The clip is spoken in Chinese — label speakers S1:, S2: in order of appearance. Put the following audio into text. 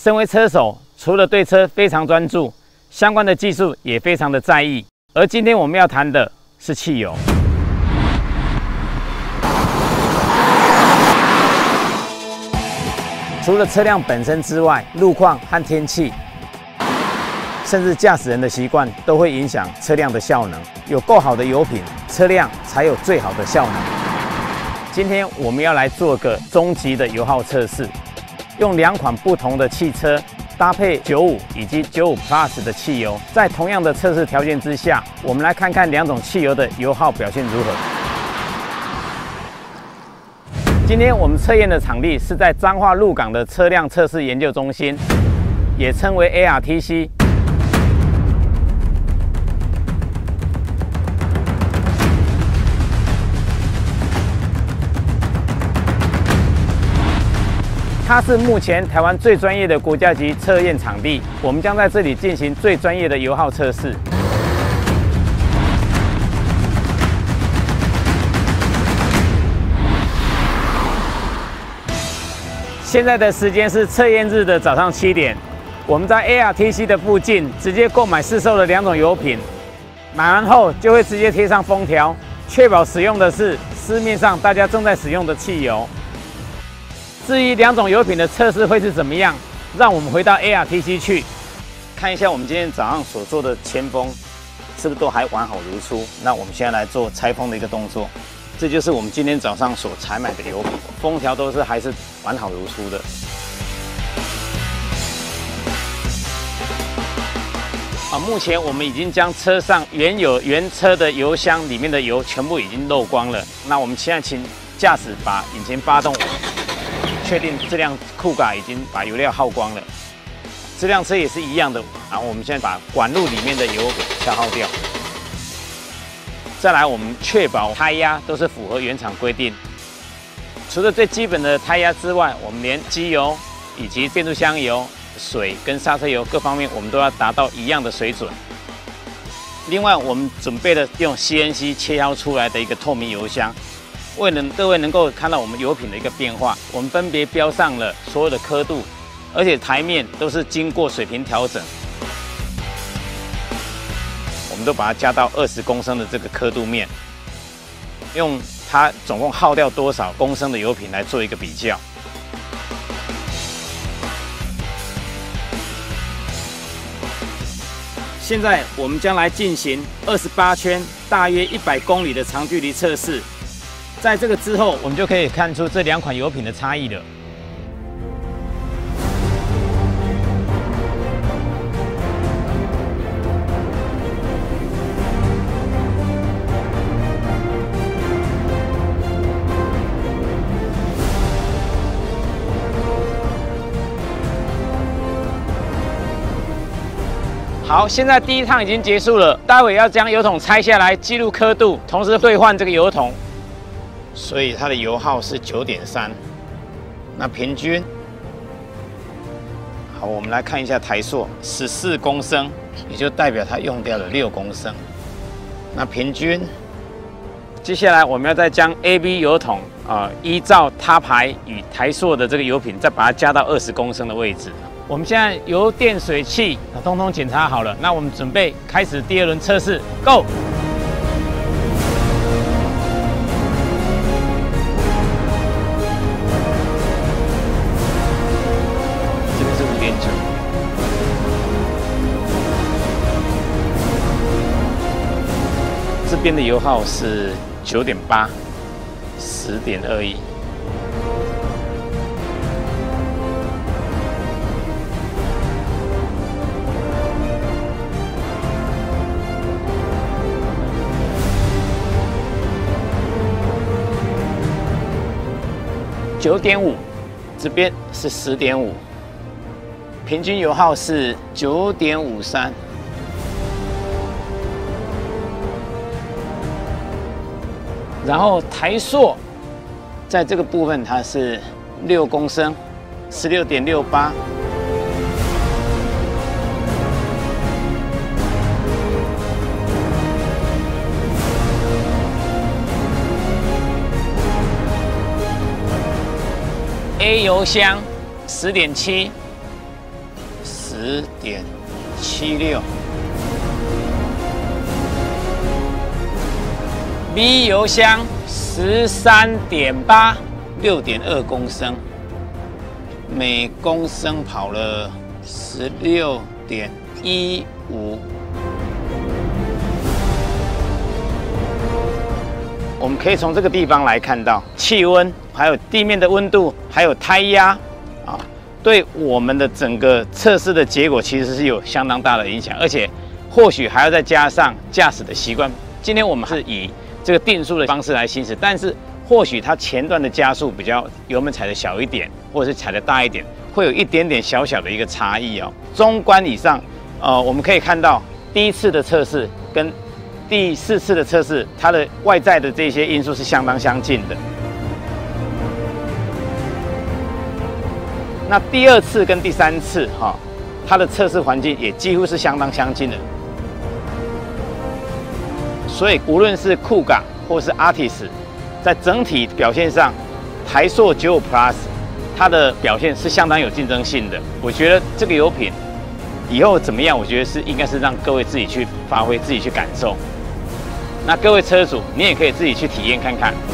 S1: 身为车手，除了对车非常专注，相关的技术也非常的在意。而今天我们要谈的是汽油。除了车辆本身之外，路况和天气，甚至驾驶人的习惯都会影响车辆的效能。有够好的油品，车辆才有最好的效能。今天我们要来做个终极的油耗测试，用2款不同的汽车搭配95以及95 Plus 的汽油，在同样的测试条件之下，我们来看看2种汽油的油耗表现如何。今天我们测验的场地是在彰化鹿港的车辆测试研究中心，也称为 ARTC。它是目前台湾最专业的国家级测验场地，我们将在这里进行最专业的油耗测试。现在的时间是测验日的早上7点，我们在 ARTC 的附近直接购买市售的2种油品，买完后就会直接贴上封条，确保使用的是市面上大家正在使用的汽油。至于2种油品的测试会是怎么样，让我们回到 ARTC 去看一下我们今天早上所做的前封是不是都还完好如初。那我们现在来做拆封的一个动作，这就是我们今天早上所采买的油品，封条都是还是完好如初的。目前我们已经将车上原车的油箱里面的油全部已经漏光了。那我们现在请驾驶把引擎发动。确定这辆酷卡已经把油料耗光了，这辆车也是一样的。然后我们现在把管路里面的油给消耗掉。再来，我们确保胎压都是符合原厂规定。除了最基本的胎压之外，我们连机油以及变速箱油、水跟刹车油各方面，我们都要达到一样的水准。另外，我们准备了用 CNC 切削出来的一个透明油箱。为了各位能够看到我们油品的一个变化，我们分别标上了所有的刻度，而且台面都是经过水平调整，我们都把它加到20公升的这个刻度面，用它总共耗掉多少公升的油品来做一个比较。现在我们将来进行28圈，大约100公里的长距离测试。在这个之后，我们就可以看出这2款油品的差异了。好，现在第1趟已经结束了，待会要将油桶拆下来，记录刻度，同时兑换这个油桶。所以它的油耗是9.3，那平均，好，我们来看一下台塑14公升，也就代表它用掉了6公升。那平均，接下来我们要再将 AB 油桶依照他牌与台塑的这个油品，再把它加到20公升的位置。我们现在油电水器通通检查好了，那我们准备开始第2轮测试 ，Go！这边的油耗是9.8， 10.21。9.5，这边是10.5，平均油耗是9.53。然后台塑在这个部分它是6公升，16.68。A 油箱10.7， 10.76。B 油箱13.8， 6.2公升，每公升跑了16.15。我们可以从这个地方来看到气温，还有地面的温度，还有胎压啊，对我们的整个测试的结果其实是有相当大的影响，而且或许还要再加上驾驶的习惯。今天我们是以这个定速的方式来行驶，但是或许它前段的加速比较油门踩的小一点，或者是踩的大一点，会有一点点小小的一个差异哦。综观以上，我们可以看到第一次的测试跟第4次的测试，它的外在的这些因素是相当相近的。那第2次跟第3次它的测试环境也几乎是相当相近的。所以无论是酷卡或是 Artis， 在整体表现上，台塑95 Plus 它的表现是相当有竞争性的。我觉得这个油品以后怎么样，我觉得应该是让各位自己去发挥，自己去感受。那各位车主，你也可以自己去体验看看。